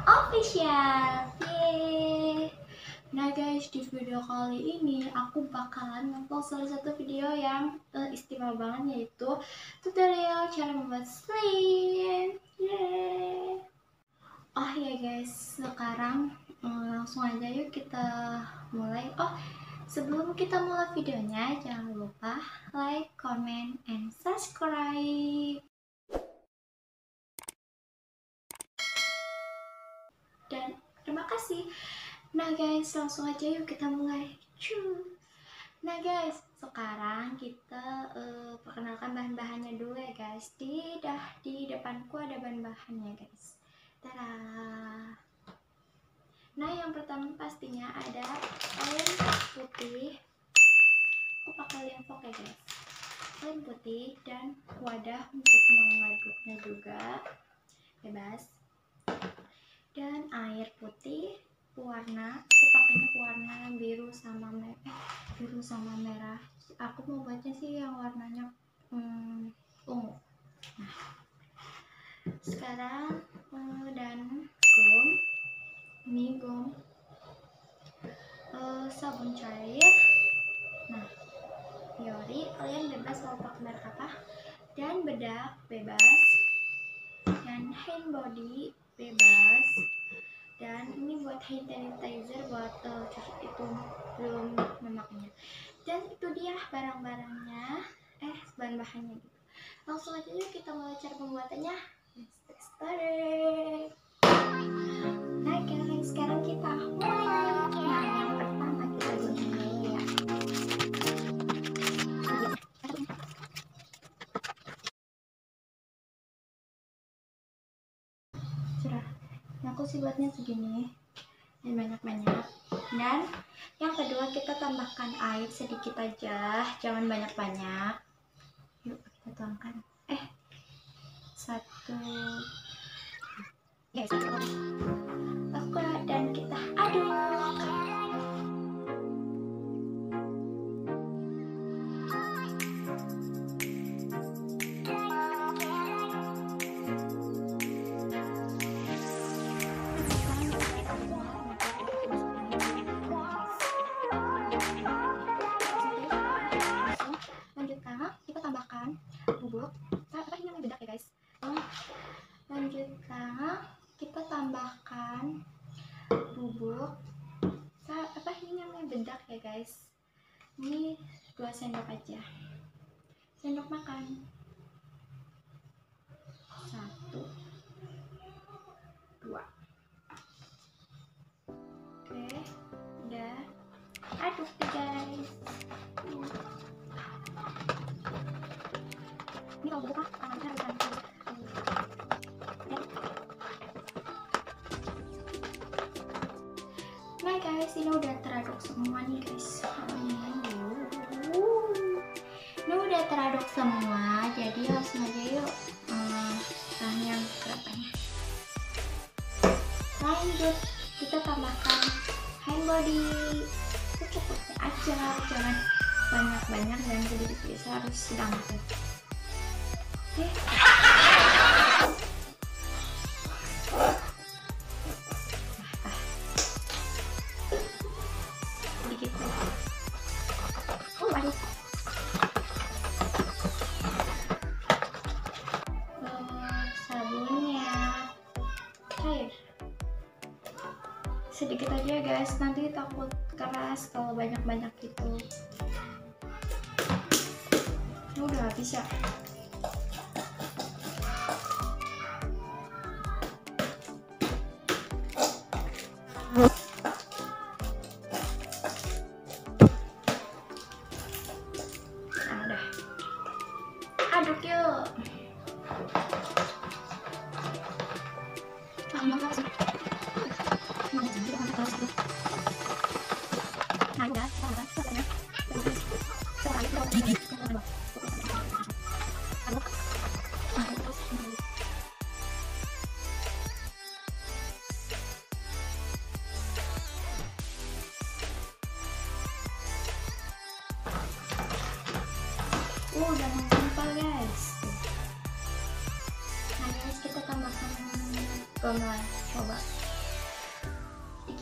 Official. Yeay. Nah guys, di video kali ini aku bakalan ngepost salah satu video yang istimewa banget, yaitu tutorial cara membuat slime. Yeay. Oh ya guys, sekarang langsung aja yuk kita mulai. Oh, sebelum kita mulai videonya, jangan lupa like, comment, and subscribe. Dan terima kasih. Nah guys, langsung aja yuk kita mulai. Nah guys, sekarang kita perkenalkan bahan-bahannya dulu ya guys. Di depanku ada bahan-bahannya guys. Tada. Nah yang pertama pastinya ada air putih. Aku pakai lempok ya guys. Air putih dan wadah untuk mengaduknya juga bebas. Dan air putih warna, aku pakainya warna biru sama merah. Aku mau buatnya sih yang warnanya ungu. Nah, sekarang dan gum, ini gum, sabun cair. Nah, Yori, kalian bebas mau pakai merek apa, dan bedak bebas, dan hand body bebas, dan ini buat hand sanitizer buat itu belum memakainya. Dan itu dia barang-barangnya, bahan-bahannya gitu. Langsung aja yuk kita mulai cara pembuatannya. Let's get started. Nah guys, sekarang kita mulai. Nah yang pertama kita gunain dulu ya. Cerah. Aku sih buatnya segini, dan banyak-banyak. Dan yang kedua kita tambahkan air sedikit aja, jangan banyak-banyak. Yuk kita tuangkan. Satu. Yes. Oke, dan kita aduk. Bubuk, ini namanya bedak ya guys. Lanjutkan kita tambahkan bubuk, ini namanya bedak ya guys. Ini 2 sendok aja, sendok makan. 1, 2. Oke, udah aduk deh guys. Ini kalau bubuk tangannya harus ganti. Nah guys, ini udah teraduk semua nih guys. Ini udah teraduk semua, jadi langsung aja yuk yang berapanya. Lanjut kita tambahkan hand body secukupnya aja, jangan banyak-banyak dan sedikit-sedikit, harus sedang tuh. Oke. Sedikit. Aduh. Sabunnya cair. Sedikit aja guys, nanti takut keras kalau banyak-banyak gitu. Ini udah habis ya. Aduk yuk. Udah menggumpal guys. Nah guys, kita tambahkan gula, coba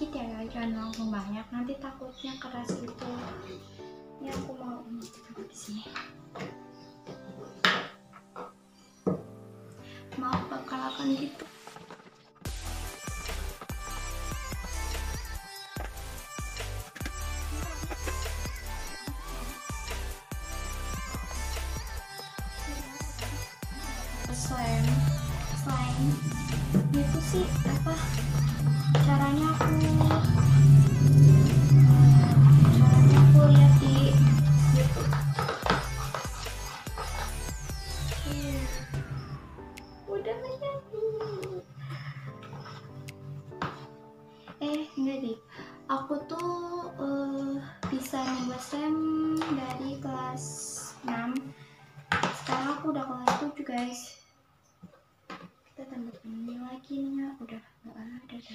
dikit ya guys, jangan langsung banyak, nanti takutnya keras gitu. Ini aku mau taruh di sini. Maaf bakal akan gitu. Slime itu sih apa caranya aku lihat di YouTube. Udah jadi. Enggak deh, aku tuh bisa membuat slime dari kelas 6. Sekarang aku udah kelas 7 guys. Kita tambah ini lagi nih, udah nggak ada dah.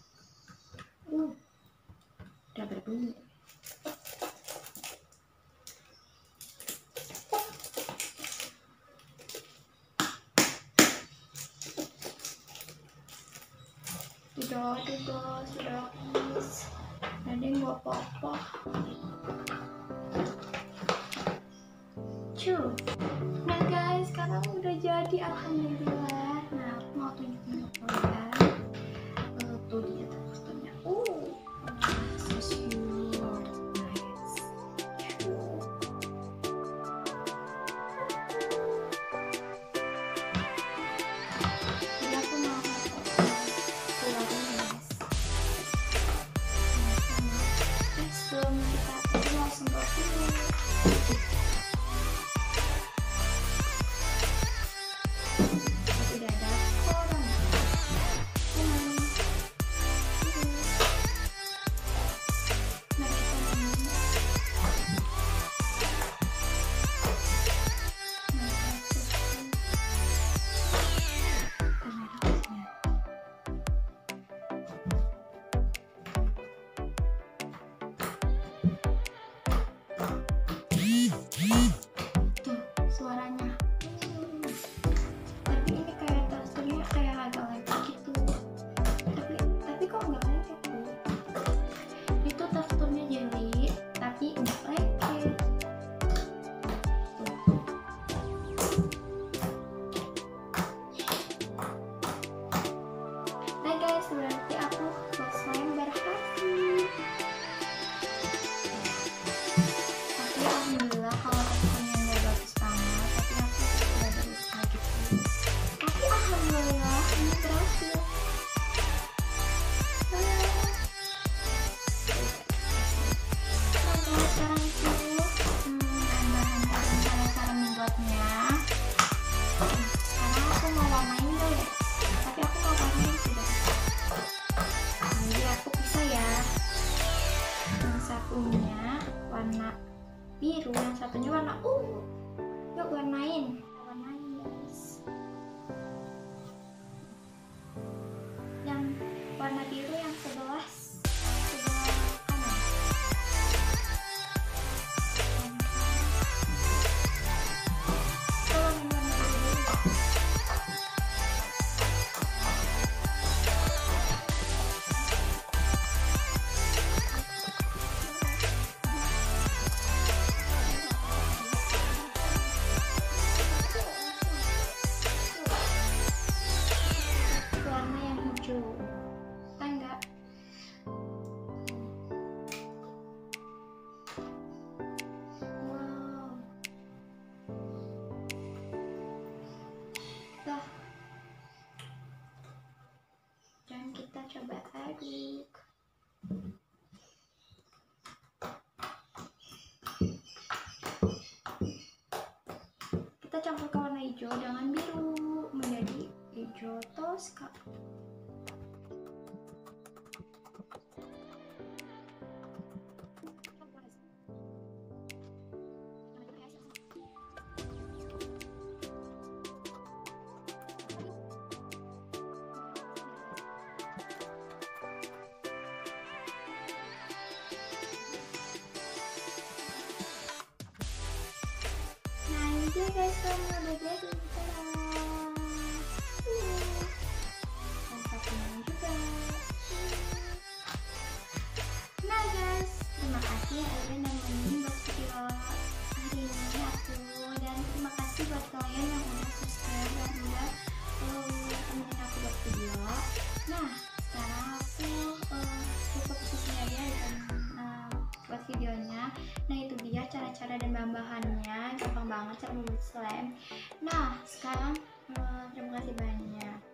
Udah berbunyi. Sudah habis. Ada yang gua apa-apa. Nah guys, sekarang udah jadi, alhamdulillah. Nah, aku mau tunjukin ke kalian. Tuh dia teksturnya. So cute, nice. Jadi aku mau keluarin guys. Sebelum kita mau semprot dulu. Tuh suaranya. Tapi ini kayak teksturnya kayak agak lengket gitu. Tapi kok nggak lengket tuh? Itu teksturnya jelly tapi nggak lengket. Nah guys, berarti aku selesai berhasil. Alhamdulillah kalau teksturnya nggak bagus banget, tapi aku udah berusaha gitu. Tapi alhamdulillah ini berhasil. Nah sekarang itu bahan-bahan dan cara membuatnya. Sekarang aku mau warnain dulu ya, tapi aku mau warnain sudah. Jadi aku pisah ya. Yang satunya warna biru, yang satunya warna ungu. Yuk warnain guys. Yang warna biru yang sebelah kanan. Tolong warna biru dulu. Warna yang hijau. Enggak. Wow. Dah. Dan kita coba aduk. Kita campur ke warna hijau dengan biru menjadi hijau toska. Oke guys, semuanya udah jadi. Dan satunya juga. udah nemenin buat video hari ini aku, dan terima kasih buat kalian yang udah subscribe dan udah temenin aku buat video. Nah, sekarang aku cukup disini aja dan buat videonya. Nah, itu dia cara-cara dan bahan-bahannya, gampang banget cara membuat slime. Nah, sekarang terima kasih banyak.